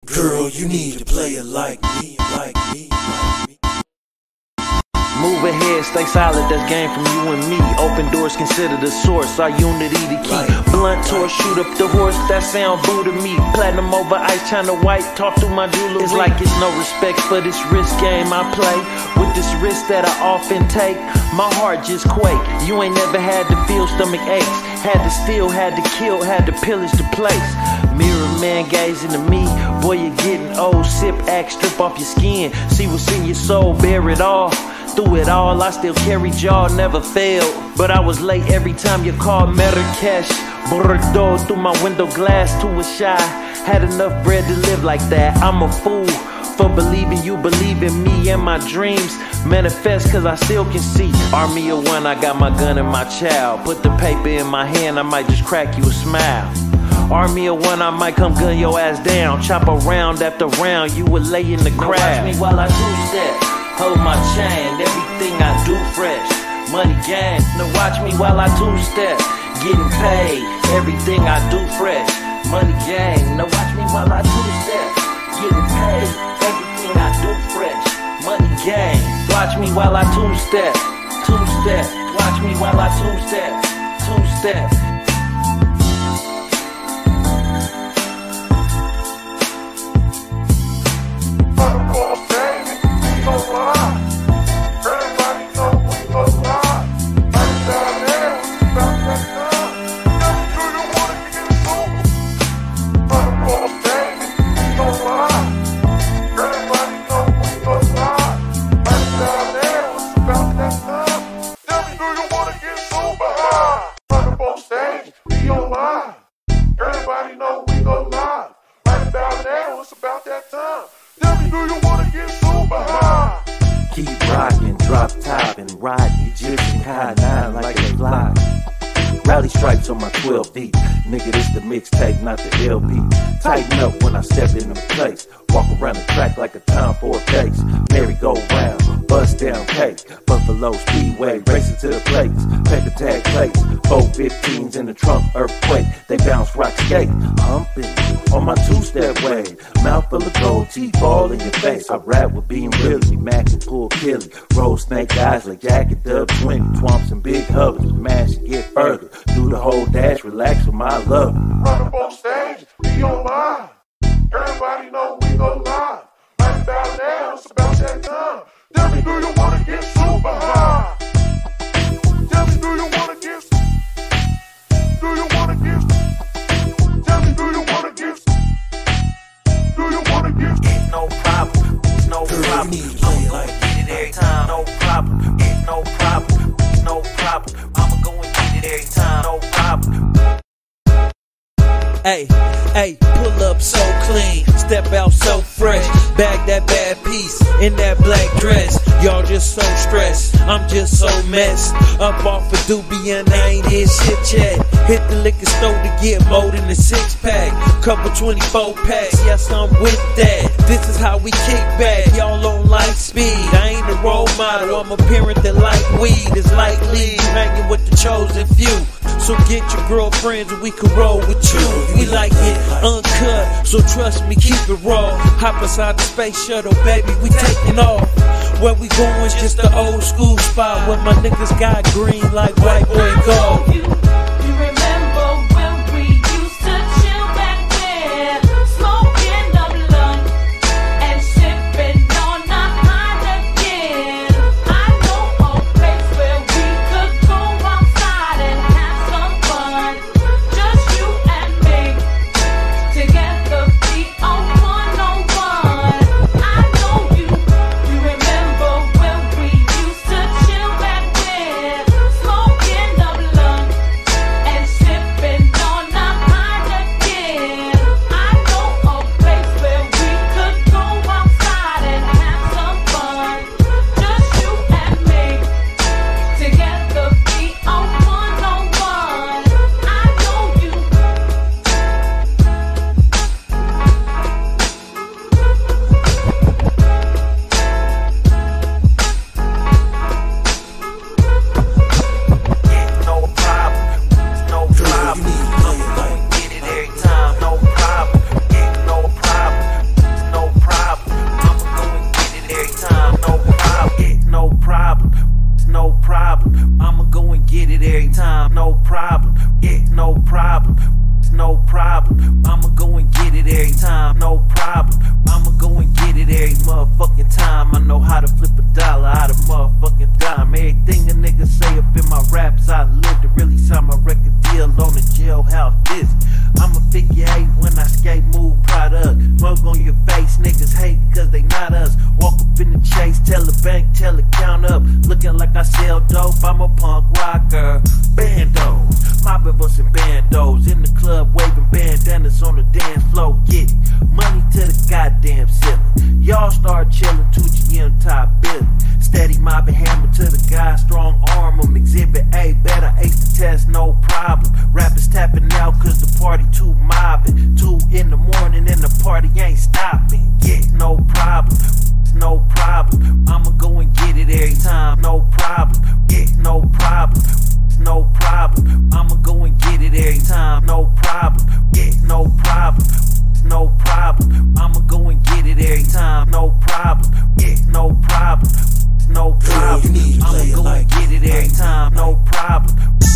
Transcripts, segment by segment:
Girl, you need to play it like me, like me, like me. Move ahead, stay solid, that's game from you and me. Open doors, consider the source, our unity the key. Blunt torch, shoot up the horse, that sound boo to me. Platinum over ice, China white, talk through my jewelry. It's like it's no respect for this risk game I play. With this risk that I often take, my heart just quake. You ain't never had to feel stomach aches. Had to steal, had to kill, had to pillage the place. Mirror man gazing to me, boy you're getting old. Sip axe, strip off your skin, see what's in your soul, bear it all. Through it all, I still carry jaw, never failed. But I was late every time you called Marrakesh. Bordeaux through my window glass to a shy. Had enough bread to live like that. I'm a fool for believing you believe in me and my dreams. Manifest cause I still can see. Army of one, I got my gun and my child. Put the paper in my hand, I might just crack you a smile. Army of one, I might come gun your ass down. Chop a round after round, you would lay in the crowd. Watch me while I two-step, hold my chain, everything I do fresh. Money gang, now watch me while I two-step, getting paid, everything I do fresh. Money gang, now watch me while I two-step, getting paid, everything I do fresh. Money gang, watch me while I two-step, two-step. Watch me while I two-step, two-step. Everybody know we go live. Right about now, it's about that time. Tell me, do you wanna get super high? Keep rockin', drop top and ride Egyptian high nine like a fly. Rally stripes on my 12 deep. Nigga, this the mixtape, not the LP. Tighten up when I step into place. Walk around the track like a time for a pace. Merry-go-round, bust down cake. Buffalo Speedway, racing to the plates. Paper tag plates, 415s in the trunk, earthquake. They bounce rock skate, humping on my two-step way. Mouth full of gold teeth all in your face. I rap with Bean Willie, Mac and Pull Killy. Roll snake eyes like Jack and Dub 20. Twomps and big hubbers, mash and get further. Do the whole dash, relax with my love. Run up on stage, be on live. Everybody know we go live. Right about now, it's about that time. Tell me, do you wanna get super high? Tell me, do you wanna get? Do you wanna get? Tell me, do you wanna get? Do you wanna get? It's no problem, it's no problem. I'ma go and get it every time. No problem, it's no problem, it's no problem. I'ma go and get it every time. No problem. Hey, hey, pull up so clean, step out so fresh, bag that bad piece in that black dress. Y'all just so stressed, I'm just so messed up off of Doobie and I ain't hit shit yet. Hit the liquor store to get more than a 6-pack, couple 24 packs, yes I'm with that. This is how we kick back, y'all on light speed. I ain't a role model, I'm a parent that like weed. It's like lead, hanging with the chosen few. So get your girlfriends and we can roll with you. We like it uncut, so trust me, keep it raw. Hop inside the space shuttle, baby, we taking off. Where we going's just the old school spot where my niggas got green like white boy gold. You remember when we used to chill back there, smoking the blunt and sipping on the Heineken. I know a place where we could go outside and have some fun, just you and me, together be on 101. I know you remember when we used to chill back there, smoking the blunt rhyme. Everything a nigga say up in my raps, I live to really sign my record deal on the jailhouse disc. I'm a figure 8 when I skate, move product. Mug on your face, niggas hate cause they not us. Walk up in the chase, tell the bank, tell it count up. Looking like I sell dope, I'm a punk rocker. Bandos, mobbing bustin' bandos. In the club waving bandanas on the dance floor. Get it, money to the goddamn ceiling. Y'all start chillin', Tucci on top billing. Steady mobbing, hammer to the guy, strong arm 'em. Exhibit A, better ace the test, no problem. Rappers tapping out cause the party too mobbing. 2 in the morning and the party ain't stopping. Yeah, no problem, no problem. I'ma go and get it every time, no problem. Yeah, no problem, no problem. I'ma go and get it every time, no problem. Yeah, no problem, no problem. I'ma go and get it every time, no problem. Yeah, no problem, no problem. I'ma go and get it every time, no problem.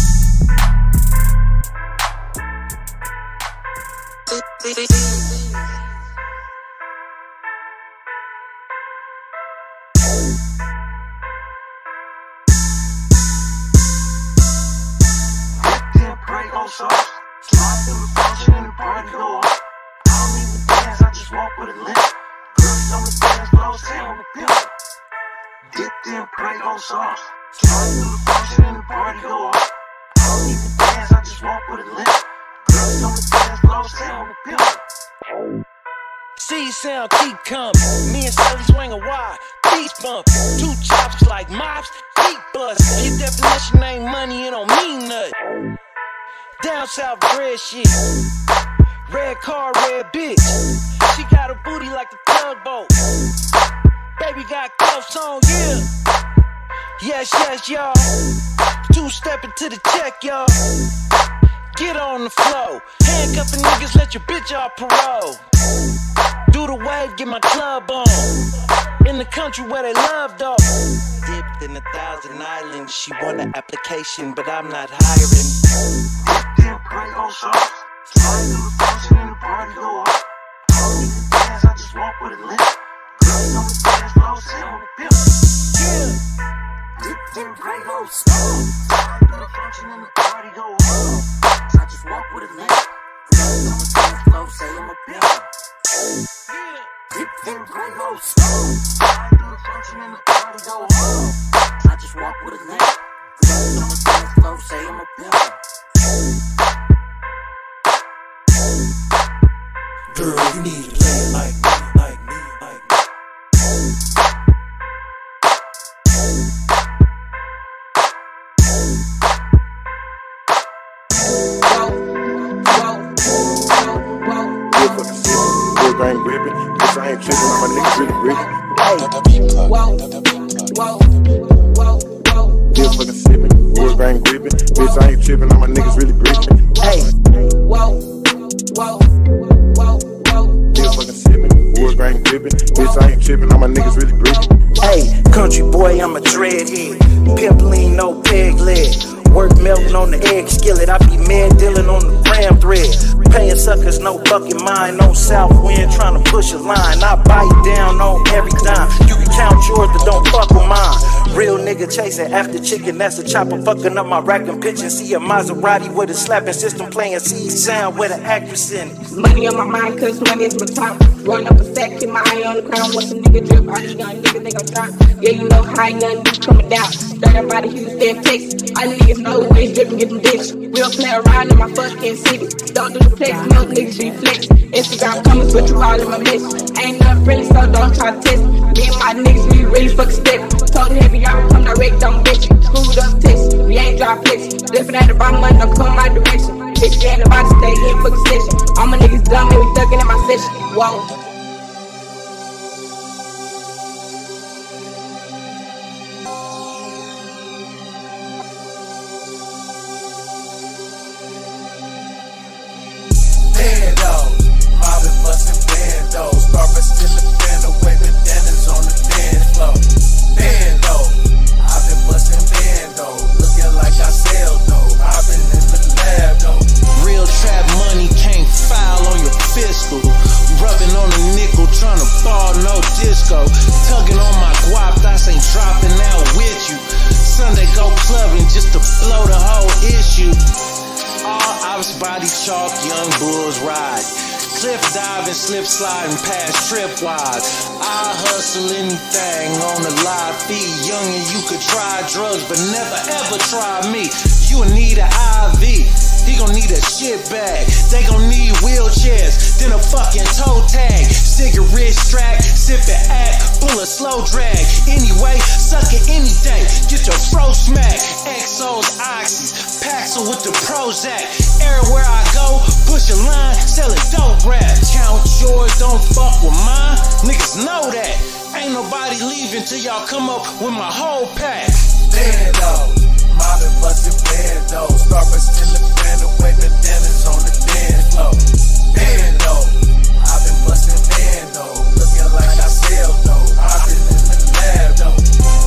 Slide through the function and the party go up. I don't even dance, I just walk with a limp. Girls on the dance floor, say I'm a pimp. Dip them Prego sauce. Slide through the function and the party go up. I don't even dance, I just walk with a limp. Girls on the dance floor, say I'm a pimp. C-Sound keep coming. Me and Sally swinging wide. Beats bump. 2 chops like mops. Feet bust. Your definition ain't money, it don't mean nothing. Down south bread shit. Red car, red bitch. She got a booty like a tugboat. Baby got cuffs on, yeah. Yes, yes, y'all. 2-stepping to the check, y'all. Get on the flow. Handcuffing niggas, let your bitch off parole. Do the wave, get my club on. In the country where they love dog. Dipped in 1,000 islands. She want an application, but I'm not hiring. Dip them Prego sauce. Slide through the function and the party go up. I don't even dance, I just walk with a limp. Girls on the dance floor, say I'm a pimp. Yeah. Dip them Prego sauce. Slide through the function and the party go up. I just walk with a limp. Girls on the dance floor, say I'm a pimp. Yeah. Dip them Prego sauce. Slide through the function and the party go up. I just walk with a limp. Girls on the dance floor, say I'm a pimp. Girl, you need to play it like me, like me, like me. I ain't gripping, bitch, I ain't tripping, all my niggas really gripping. Still fucking sipping, wood grain gripping, bitch, I ain't tripping, all my niggas really gripping. Still fucking sipping, wood grain gripping, bitch, I ain't tripping, all my niggas really gripping. Hey, country boy, I'm a dreadhead. Pimp lean, no peg leg. Work melting on the egg skillet. I be mad dealing on the gram thread. Paying suckers, no fucking mind. On south wind, trying to push a line. I bite down on every dime. You can count yours, but don't fuck with mine. Real nigga chasing after chicken. That's a chopper fucking up my rack and pitch. And see a Maserati with a slapping system playing C-Sound with an actress in it. Money on my mind, cause money is my top. Run up a sack, keep my eye on the crown. Once a nigga drip, all these young niggas, they gon' drop. Yeah, you know how young niggas coming down. Starting by the Houston, Texas. All the niggas know where it's drippin', get them ditch. We don't play around in my fucking city. Don't do the flex, no niggas be flex. Instagram comments, but you all in my mess. Ain't nothing friendly, so don't try to test me. Me and my niggas, we really fucking step. Told heavy, y'all come direct, don't bitch. Screwed up text, we ain't drop flex. Different at the bottom, money don't come my direction. Bitch, you ain't about to stay in fucking session. All my niggas dumb, and we thuggin' in my session. Whoa. Rubbing on the cliff diving, slip sliding past tripwise. I hustle anything on the live feed. Youngin', you could try drugs, but never ever try me. You need an IV. He gon' need a shit bag. They gon' need wheelchairs, then a fucking toe tag. Cigarette strap, sip it act, pull a slow drag. Anyway, suck it any day. Get your fro smack. Exos, oxys, Paxil with the Prozac. Everywhere I go, push a line, sellin' dope rap. Count yours, don't fuck with mine. Niggas know that. Ain't nobody leaving till y'all come up with my whole pack. Bando, mobbing, bustin' bando. Starburst till the bando, waving bananas on the dance floor. Bando, I've been bustin' bando. Looking like I sell though. I've been in the lab though.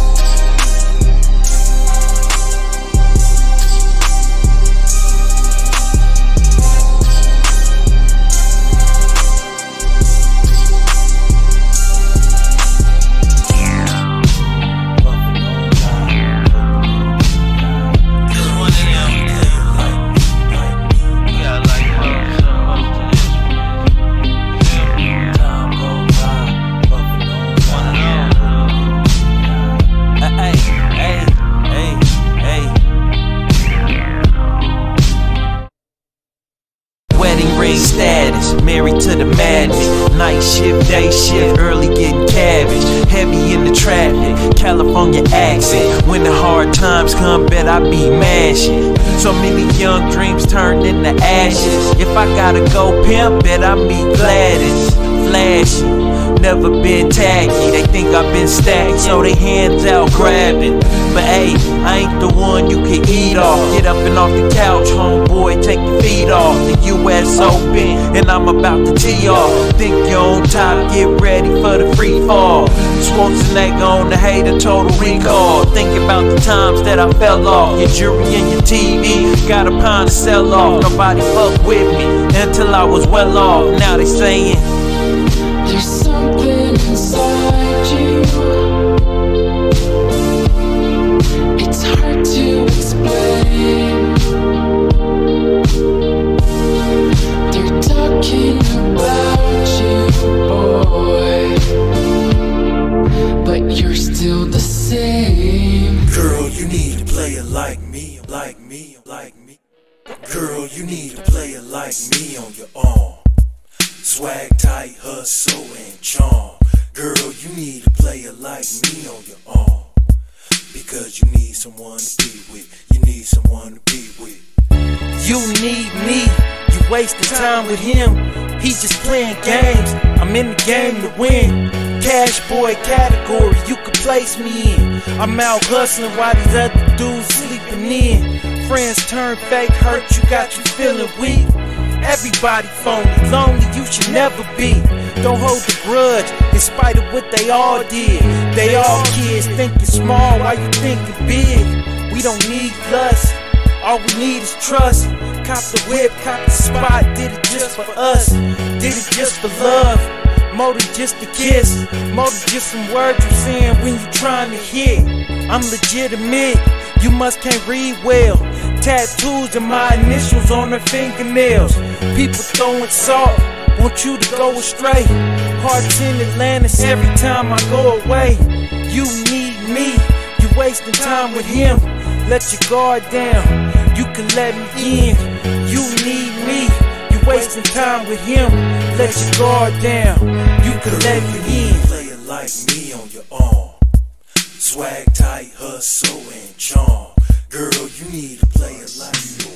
Status, married to the madness. Night shift, day shift, early getting cabbage. Heavy in the traffic, California accent. When the hard times come, bet I be mashing. So many young dreams turned into ashes. If I gotta go pimp, bet I meet Gladys. Flashy, never been tacky. They think I've been stacked, so they hands out grabbing. But hey, I ain't the one you can eat off. Get up and off the couch, homeboy, take your feet off. The US Open, and I'm about to tee off. Think you're on top, get ready for the free fall. Schwarzenegger on the hater, total recall. Think about the times that I fell off. Your jewelry and your TV, got a pound to sell off. Nobody fuck with me until I was well off. Now they saying there's something inside you. It's hard to explain. They're talking about you, boy, but you're still the same. Girl, you need to play it like me, like me, like me. Girl, you need to play it like me on your arm. Swag tight, hustle, and charm. Girl, you need to play it like me on your arm. Because you need someone to be with. You need someone to be with. you need me. You wasting time with him. He just playing games. I'm in the game to win. Cash boy category you could place me in. I'm out hustling while these other dudes sleeping in. Friends turn fake, hurt you, got you feeling weak. Everybody phony, lonely you should never be. Don't hold the grudge, in spite of what they all did. They all kids thinking small while you thinking big. We don't need lust, all we need is trust. Cop the whip, cop the spot, did it just for us. Did it just for love, more than just a kiss. More than just some words you saying when you trying to hit. I'm legitimate, you must can't read well. Tattoos and my initials on their fingernails. People throwing salt, want you to go astray. Hearts in Atlantis every time I go away. You need me, you wasting time with him. Let your guard down, you can let me in. You need me, you wasting time with him. Let your guard down, you can let me in. Play it like me on your arm. Swag tight, hustle and charm. Girl, you need to play it like me.